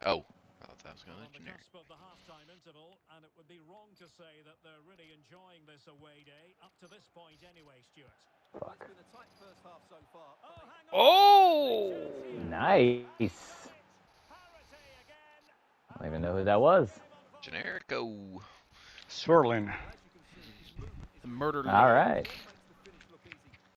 Oh, I thought that was going Well, on to the generic. cusp of the half-time interval, and it would be wrong to say that they're really enjoying this away day, up to this point anyway, Stuart. Well, it's Fuck. been a tight first half so far. Oh, hang on! Big chance Oh! here! And he's Nice. done it! Parity again! I And don't even the know who that pace of the was. game unfolding. Generico. Swirling. Well, as you can see, his movement is The really murder All lord. right.